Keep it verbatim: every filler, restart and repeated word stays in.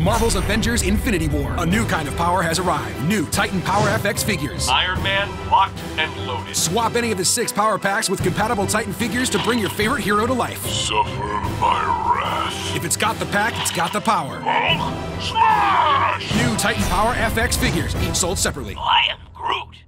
Marvel's Avengers Infinity War. A new kind of power has arrived. New Titan Power F X figures. Iron Man, locked and loaded. Swap any of the six power packs with compatible Titan figures to bring your favorite hero to life. Suffer my wrath. If it's got the pack, it's got the power. Hulk smash! New Titan Power F X figures, each sold separately. I am Groot.